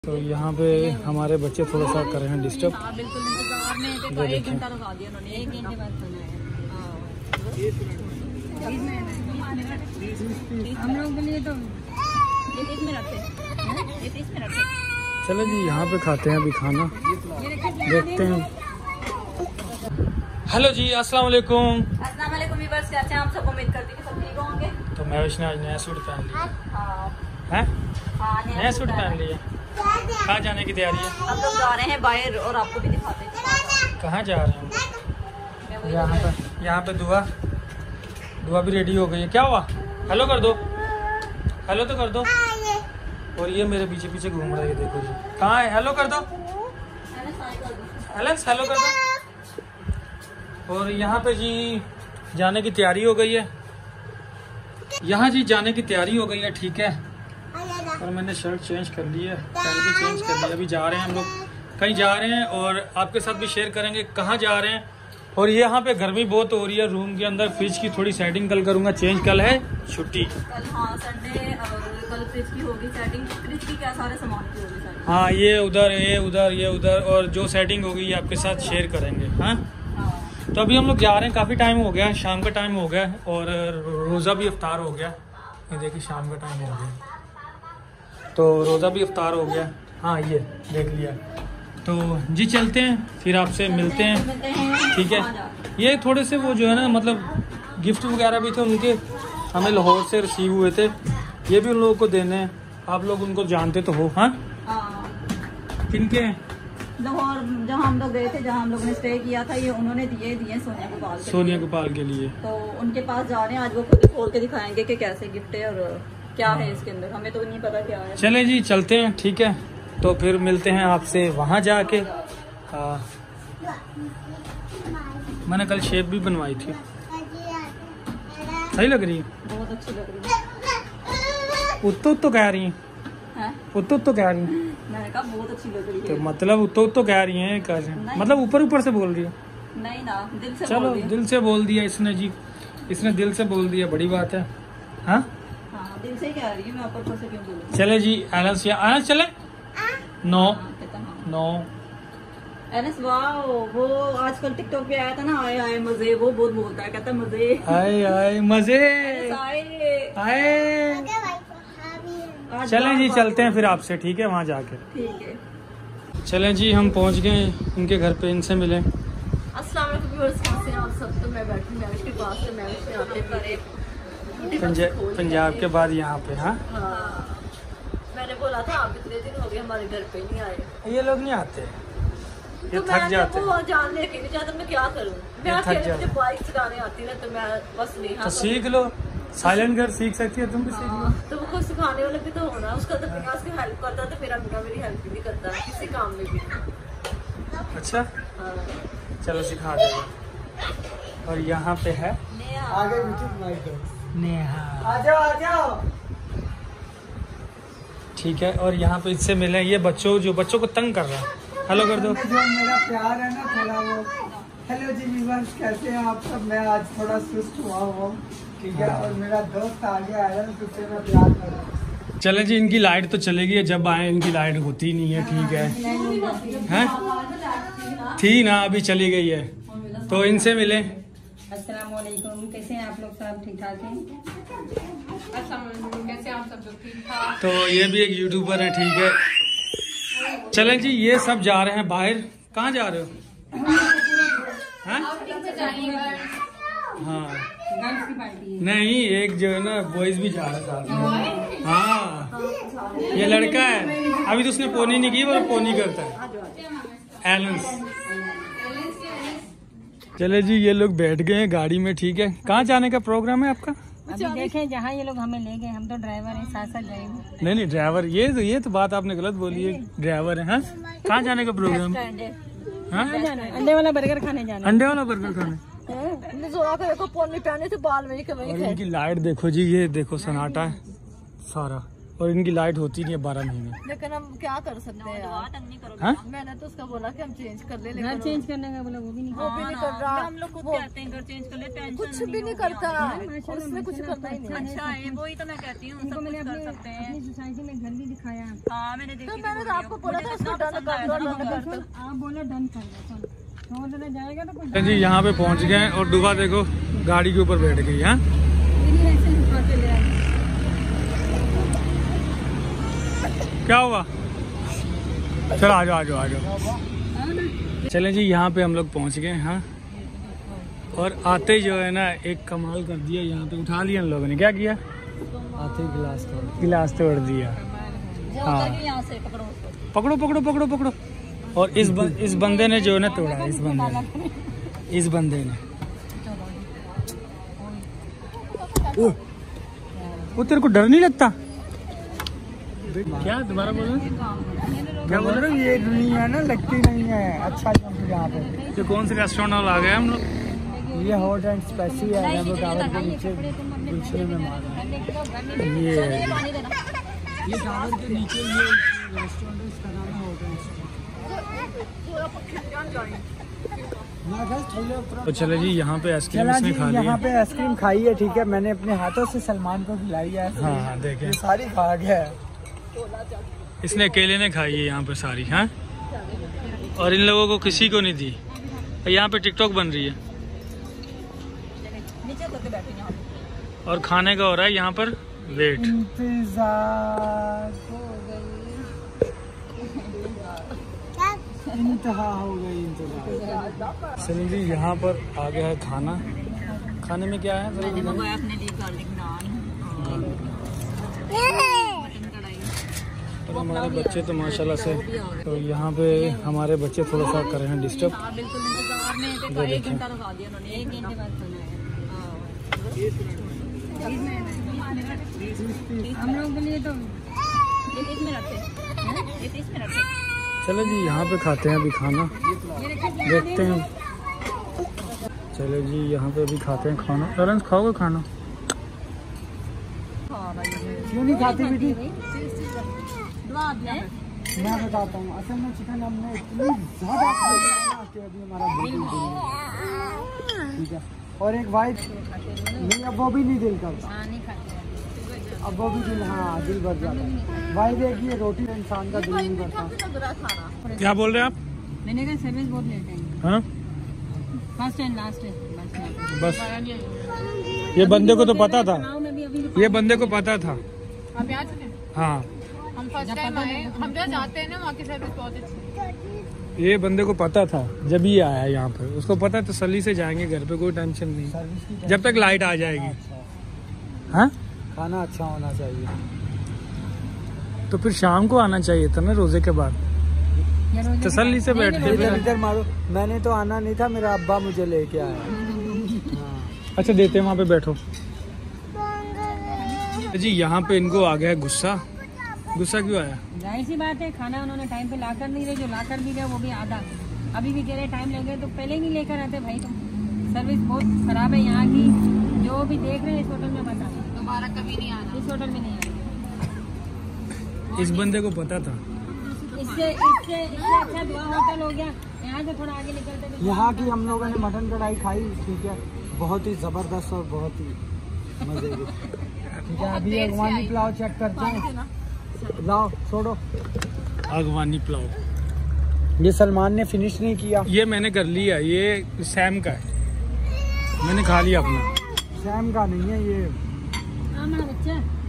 तो यहाँ पे हमारे बच्चे थोड़ा सा कर रहे हैं डिस्टर्ब। बिल्कुल इंतजार में थे, तो 1 घंटा लगा दिया उन्होंने, 1 घंटे बाद खाना है। हम लोग के लिए तो 30 मिनट थे, 30 मिनट थे। चलो जी यहाँ पे खाते हैं अभी खाना, देखते हैं। हेलो जी, अस्सलाम वालेकुम। अस्सलाम वालेकुम व्यूअर्स, कैसे हैं आप? सब उम्मीद करती हूँ कि सब ठीक होंगे। तो महविश ने आज नया सूट पहन लिया है, नया सूट पहन लिया। कहाँ जाने की तैयारी है? हम लोग जा रहे हैं बाहर और आपको भी दिखाते हैं। कहाँ जा रहे हैं? यहाँ पे दुआ भी रेडी हो गई है। क्या हुआ? हेलो कर दो, हेलो तो कर दो। और ये मेरे पीछे पीछे घूम रहा है, ये देखो जी। कहाँ है? हेलो कर दो, एलेक्स हेलो कर दो। और यहाँ पे जी जाने की तैयारी हो गई है, यहाँ जी जाने की तैयारी हो गई है, ठीक है। और मैंने शर्ट चेंज कर ली है, पैंट भी चेंज कर लिया। अभी जा रहे हैं हम लोग, कहीं जा रहे हैं और आपके साथ भी शेयर करेंगे कहाँ जा रहे हैं। और यहाँ पे गर्मी बहुत हो रही है, रूम के अंदर फ्रिज की थोड़ी सेटिंग कल करूँगा चेंज। कल है छुट्टी, कल हाँ संडे, और कल फ्रिज की होगी सेटिंग। फ्रिज की क्या सारे सामान की होगी सेटिंग। हाँ ये उधर, ये उधर, ये उधर, और जो सेटिंग होगी ये आपके साथ शेयर करेंगे। हाँ तो अभी हम लोग जा रहे हैं, काफ़ी टाइम हो गया, शाम का टाइम हो गया और रोज़ा भी इफ्तार हो गया। ये देखिए शाम का टाइम हो गया, तो रोज़ा भी इफ्तार हो गया। हाँ ये देख लिया। तो जी चलते हैं, फिर आपसे मिलते हैं, ठीक है। ये थोड़े से वो जो है ना, मतलब गिफ्ट वगैरह भी थे उनके, हमें लाहौर से रिसीव हुए थे, ये भी उन लोगों को देने हैं। आप लोग उनको जानते तो हो। हाँ किनके? लाहौर जहाँ हम लोग गए थे, जहाँ हम लोग ने स्टे किया था, ये उन्होंने दिए सोनिया गोपाल के लिए। तो उनके पास जा रहे हैं आज, वो खुद खोल के दिखाएंगे कि कैसे गिफ्ट है और क्या है इसके अंदर। हमें तो नहीं पता क्या है। चले जी चलते हैं, ठीक है। तो फिर मिलते हैं आपसे वहाँ जाके। मैंने कल शेप भी बनवाई थी, सही लग रही है, बहुत अच्छी लग रही है। उत्तो कह रही है, उत्तो कह रही है। मैंने कहा बहुत अच्छी लग रही है। तो मतलब उत्तो कह रही है, मतलब ऊपर ऊपर से बोल रही है। नहीं ना, दिल से चलो दिल से बोल दिया इसने जी, इसने दिल से बोल दिया, बड़ी बात है। हाँ दिल से कह रही हूँ मैं, ऊपर से क्यों बोलूं। चले जी एनस, एनस चले। नो नो एनस वाह, वो आजकल टिकटॉक पे आया था ना, आए आए मजे, वो बहुत बोलता है, कहता है मजे आए आए मजे आए। चलें जी चलते हैं फिर आपसे, ठीक है, वहाँ जाके। ठीक है चलें जी, हम पहुँच गए उनके घर पे, इनसे मिले। अस्सलाम वालेकुम व्यूअर्स, कैसे हैं आप सब? तो मैं बैठी मैविश के पास से, मैविश में आते पर पंजाब के बाद यहाँ पे। हाँ मैंने बोला था आप इतने दिन हो गए हमारे घर पे नहीं आए। ये लोग नहीं आते, ये तो थक जाते हैं। वो जान लेके नहीं जाता, मैं क्या करूँ? मैं अकेले, मुझे बाइक चलाने आती ना, तो मैं बस नहीं। तो सीख लो, साइलेंट घर सीख सकती है, तुम भी सीख लो। तो वो कुछ सिखाने वाला भी तो होना, उसका तो बिना उसकी हेल्प करता, तो मेरा बिना मेरी हेल्प नहीं करता किसी काम में भी। अच्छा चलो सिखा देगा। और यहाँ पे है नेहा, आ जाओ। ठीक है, और यहाँ पे इससे मिले ये बच्चों, जो बच्चों को तंग कर रहा है। हेलो कर दो। जो मेरा प्यार है ना थोड़ा वो। हेलो जी व्यूअर्स, कैसे हैं आप सब? मैं आज थोड़ा सुस्त हुआ हूँ, ठीक है। और मेरा दोस्त आ गया है, उससे मैं प्यार कर रहा हूँ। चले जी, इनकी लाइट तो चलेगी, जब आए इनकी लाइट होती नहीं है, ठीक है। हैं थी ना, अभी चली गई है, तो इनसे मिले। अस्सलाम वालेकुम, कैसे हैं आप लोग? सब ठीक ठाक हैं? अस्सलाम वालेकुम, कैसे हैं आप सब लोग? ठीक ठाक। तो ये भी एक यूट्यूबर है, ठीक है। चलें जी, ये सब जा रहे हैं बाहर। कहाँ जा रहे हो? हाँ गर्ल्स की पार्टी है। नहीं, एक जो है ना बॉयज भी जा रहे हैं साथ में। हाँ ये लड़का है, अभी तो उसने पोनी नहीं की, वो पोनी करता है, एलेंस। चले जी, ये लोग बैठ गए हैं गाड़ी में, ठीक है। कहाँ जाने का प्रोग्राम है आपका? अभी देखें जहाँ ये लोग हमें ले गए, हम तो ड्राइवर हैं, साथ साथ जाएंगे। नहीं ड्राइवर, ये तो बात आपने गलत बोली है, ड्राइवर है। हाँ कहाँ जाने का प्रोग्राम? हाँ अंडे वाला बर्गर खाने जाना। अंडे वाला बर्गर खाने। और इनकी लाइट देखो जी, ये देखो सन्नाटा है सारा, और इनकी लाइट होती नहीं है 12 महीने। लेकिन हम क्या कर सकते हैं यार? हाँ? मैंने तो उसका बोला कि हम चेंज कर ले, घर चेंज करने का बोला, वो भी नहीं कर रहा। हम लोग खुद कहते हैं घर चेंज कर ले, टेंशन कुछ भी नहीं करता, उसने कुछ करता ही नहीं। अच्छा है, वही तो मैं कहती हूँ, सब कुछ कर सकते हैं। सोसाइटी में घर भी दिखाया। हाँ मैंने देखी थी मैंने तो आपको बोला था उसको डन कर दो, डन कर दो। आप बोलो डन कर दो, चलो जाएगा तो कुछ जी यहाँ पे पहुँच गए और डुबा देखो गाड़ी के ऊपर बैठ गई है। क्या हुआ? चलो आ जाओ आ जाओ आ जाओ। चलें जी यहाँ पे हम लोग पहुँच गए। हाँ, और आते जो है ना एक कमाल कर दिया, यहाँ पे उठा लिया इन लोगों ने। क्या किया? आते गिलास तोड़ दिया। हाँ, पकड़ो पकड़ो पकड़ो पकड़ो। और इस बंदे ने जो है ना तोड़ा, इस बंदे ने वो तेरे को डर नहीं लगता क्या? दोबारा बोलो। क्या बोल रहे हो? ये दुनिया ना लगती नहीं है। अच्छा यहाँ पे तो कौन से रेस्टोरेंट आ गए हम लोग? ये हॉट एंड स्पाइसी है, रेनबो टावर के नीचे दूसरे में मारा। ये टावर के नीचे ये रेस्टोरेंट है, इसका नाम है हॉट एंड स्पाइसी। तो चले जी यहाँ पे आइसक्रीम इसने खा लिया। यहाँ पे आइसक्रीम खाई है, ठीक है। मैंने अपने हाथों से सलमान को खिलाई है। हाँ देखें, सारी खा गया है। इसने अकेले ने खाई है यहाँ पे सारी। हाँ, और इन लोगों को किसी को नहीं दी। यहाँ पे टिकटॉक बन रही है और खाने का हो रहा है यहाँ पर वेट। इंतहा हो गई इंतजार। चलिए जी यहाँ पर आ गया है खाना। खाने में क्या है? मैंने मंगवाया अपने लिए गार्लिक नान, और हमारे बच्चे तो माशाल्लाह से, तो यहाँ पे हमारे बच्चे थोड़ा सा कर रहे हैं डिस्टर्ब। बिल्कुल इंतजार में थे, तो 1 घंटा लगा दिया उन्होंने, 1 घंटे बाद हम लोगों के लिए तो 30 मिनट थे। चलो जी यहाँ पे खाते हैं अभी खाना, देखते हैं। चलो जी यहाँ पे अभी खाते हैं खाना। लॉरेंस खाओगे खाना? क्यों नहीं खाती बेटी? मैं मैं बताता हूँ, असल में चिकन हमने इतनी ज्यादा खाई है ना कि अभी हमारा बिल्कुल दिल नहीं है। ठीक है, और एक वाइट नहीं, अब वो भी नहीं दिल करता, अब वो भी दिल, हाँ दिल भर जाता है। वाइट एक ये रोटी इंसान का दिल नहीं करता। क्या बोल रहे हैं आप? मैंने कहा सर्विस बहुत लेट है। हाँ फर्स्ट एंड लास्ट है बस। ये बंदे को तो पता था, ये बंदे को पता था। आप आ चुके हैं? हाँ, हम फर्स्ट टाइम आए, हम जहाँ जाते हैं ना वहाँ की सर्विस बहुत अच्छी है। ये बंदे को पता था जब ही आया यहाँ पे, उसको पता है तसल्ली से जाएंगे घर पे, कोई टेंशन नहीं, जब तक लाइट आ जाएगी। हाँ, खाना अच्छा होना चाहिए। तो फिर शाम को आना चाहिए था ना, रोजे के बाद तसल्ली से बैठते इधर थे। इधर मारो, मैंने तो आना नहीं था, मेरा अब्बा मुझे लेके आया। अच्छा देते हैं, वहाँ पे बैठो जी। यहाँ पे इनको आ गया गुस्सा। गुस्सा क्यों आया? जाहिर सी बात है, खाना उन्होंने टाइम पे लाकर नहीं रहे, जो लाकर भी गए वो भी आधा। अभी भी कह रहे टाइम लगे, तो पहले ही नहीं लेकर आते भाई। तो सर्विस बहुत खराब है यहाँ की, जो भी देख रहे हैं इस होटल में बता दोबारा कभी नहीं आना, इस होटल में नहीं आना। इस बंदे को पता था। इससे अच्छा दुआ होटल हो गया, यहाँ से थोड़ा आगे निकलते। यहाँ की हम लोगों ने मटन कढ़ाई खाई, ठीक है, बहुत ही जबरदस्त और बहुत ही मजे की। ठीक है, अभी अगवानी पुलाव चेक करते हैं। लाओ छोड़ो, अगवानी पुलाव ये सलमान ने फिनिश नहीं किया। ये मैंने कर लिया, ये सैम का है, मैंने खा लिया अपना। सैम का नहीं है ये। हमारा बच्चा